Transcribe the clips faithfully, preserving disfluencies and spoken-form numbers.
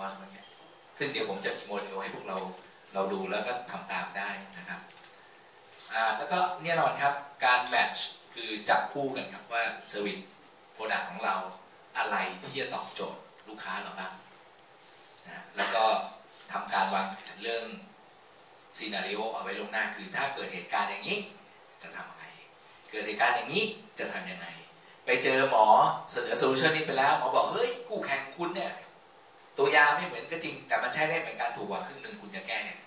อสเมื่อกี้ซึ่งเดี๋ยวผมจะมีโมเดลให้พวกเราเราดูแล้วก็ทำตามได้นะครับอ่าแล้วก็แน่นอนครับการแมทช์คือจับคู่กันครับว่าเซอร์วิสโปรดักต์ของเราอะไรที่จะตอบโจทย์ลูกค้าเราบ้างนะแล้วก็ทำการวางแผนเรื่องซีนาริโอเอาไว้ล่วงหน้าคือถ้าเกิดเหตุการณ์อย่างนี้จะทำยังไงเกิดเหตุการณ์อย่างนี้จะทำยังไงไปเจอหมอเสนอโซลูชันนี้ไปแล้วหมอบอกเฮ้ยคู่แข่งคุณเนี่ยตัวยาไม่เหมือนก็จริงแต่มันใช้ได้เหมือนกันถูกกว่าครึ่งหนึ่งคุณจะแก้ยังไง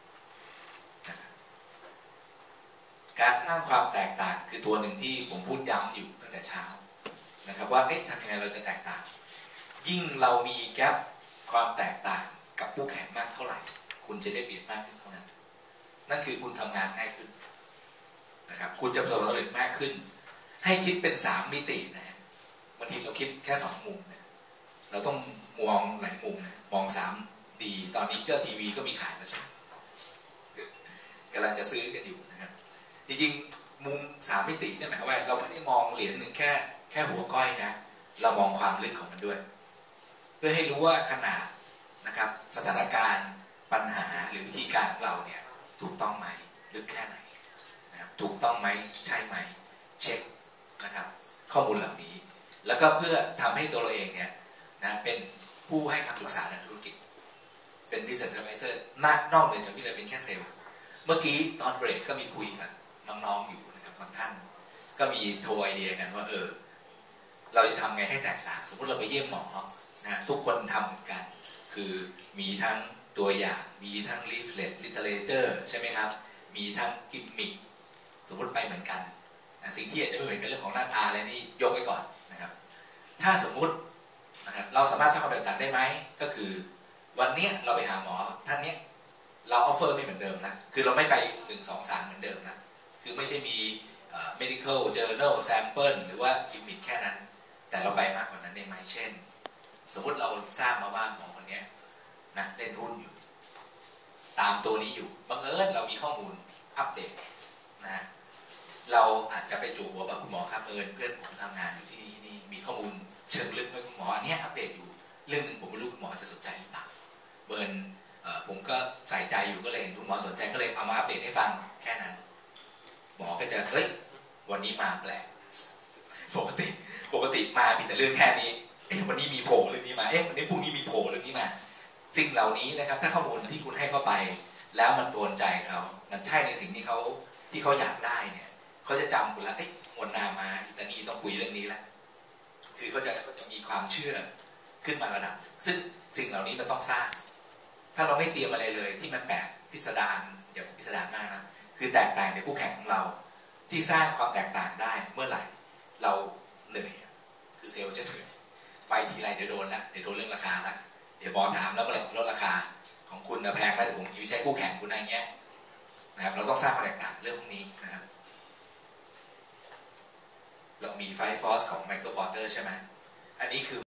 การสร้างความแตกต่างคือตัวหนึ่งที่ผมพูดย้ำอยู่ตั้งแต่เช้านะครับว่าเอ๊ะทำยังไงเราจะแตกต่างยิ่งเรามีแกปความแตกต่างกับคู่แข่งมากเท่าไหร่คุณจะได้เปรียบมากขึ้นเท่านั้นนั่นคือคุณทำงานง่ายขึ้นนะครับคุณจะประสบความสำเร็จมากขึ้นให้คิดเป็นสามมิตินะฮะบางทีเราคิดแค่สองมุมนะเราต้องมองหลายมุมนะมองสามดีตอนนี้ก็ทีวีก็มีขายแล้วใช่ไหมกำลังจะซื้อกันอยู่นะครับจริงๆมุมสามมิติเนี่ยหมายความว่าเราไม่ได้มองเหรียญหนึ่งแค่แค่หัวก้อยนะเรามองความลึกของมันด้วยเพื่อให้รู้ว่าขนาดนะครับสถานการณ์ปัญหาหรือวิธีการของเราเนี่ยถูกต้องไหมลึกแค่ไหนนะครับถูกต้องไหมใช่ไหมเช็คนะครับข้อมูลเหล่านี้แล้วก็เพื่อทำให้ตัวเราเองเนี่ยนะเป็นผู้ให้คำปรึกษาทางธุรกิจเป็น Business Advisor นอกนอกเหนือจากที่เราเป็นแค่เซลล์เมื่อกี้ตอนเบรกก็มีคุยกันน้องๆอยู่นะครับบางท่านก็มีโทรไอเดียกันว่าเออเราจะทำไงให้แตกต่างสมมติเราไปเยี่ยมหมอนะทุกคนทำเหมือนกันคือมีทั้งตัวอย่างมีทั้ง leaflet literature ใช่ไหมครับมีทั้งกิมมิคสมมติไปเหมือนกันนะสิ่งที่อาจจะไม่เหมือนกันเรื่องของหน้าตาอะไรนี่ยกไว้ก่อนนะครับถ้าสมมุตินะครับเราสามารถสร้างความแตกต่างได้ไหมก็คือวันนี้เราไปหาหมอท่านเนี้ยเราออฟเฟอร์ไม่เหมือนเดิมนะคือเราไม่ไปหนึ่ง สอง สามเหมือนเดิมนะคือไม่ใช่มี medical journal sample หรือว่ากิมมิคแค่นั้นแต่เราไปมากกว่านั้นได้ไหมเช่นสมมติเราทราบมาว่าหมอคนนี้นะเล่นหุ้นอยู่ตามตัวนี้อยู่บังเอิญเรามีข้อมูลอัปเดตนะเราอาจจะไปจู่หัวกับคุณหมอครับเอิญเพื่อนผมทำงานอยู่ที่นี่นี่มีข้อมูลเชิงลึกไหมคุณหมออันนี้อัปเดตอยู่เรื่องหนึ่งผมไม่รู้คุณหมอจะสนใจหรือเปล่าเบิร์นผมก็ใส่ใจอยู่ก็เลยเห็นคุณหมอสนใจก็เลยเอามาอัปเดตให้ฟังแค่นั้นหมอก็จะเฮ้ยวันนี้มาแปลกปกติปกติมามีแต่เรื่องแค่นี้เอ๊ะวันนี้มีโผล่เรื่องนี้มาเอ๊ะวันนี้พรุ่งนี้มีโผล่เรื่องนี้มาสิ่งเหล่านี้นะครับถ้าข้อมูลที่คุณให้เข้าไปแล้วมันโดนใจเขามันใช่ในสิ่งที่เขาที่เขาอยากได้เนี่ยเขาจะจำคุณแล้วเอ๊ะวันนามาอิตาลีต้องคุยเรื่องนี้แหละคือเขาจะเขาจะมีความเชื่อขึ้นมาระดับซึ่งสิ่งเหล่านี้มันต้องสร้างถ้าเราไม่เตรียมอะไรเลยที่มันแปลกพิสดารอย่าพิสดารมากนะคือแตกต่างจากคู่แข่งของเราที่สร้างความแตกต่างได้เมื่อไหร่เราเหนื่อยคือเซลล์จะเหนื่อยไปทีไรเดี๋ยวโดนละเดี๋ยวโดนเรื่องราคาละเดี๋ยวบอถามแล้วเมื่อไหร่ลดราคาของคุณแพงแล้วเดี๋ยวผมอยู่ใช้คู่แข่งคุณอะไรเงี้ยนะครับเราต้องสร้างความแตกต่างเรื่องพวกนี้นะครับเรามีไฟฟอสของไมเคิลพอร์เตอร์ใช่ไหมอันนี้คือ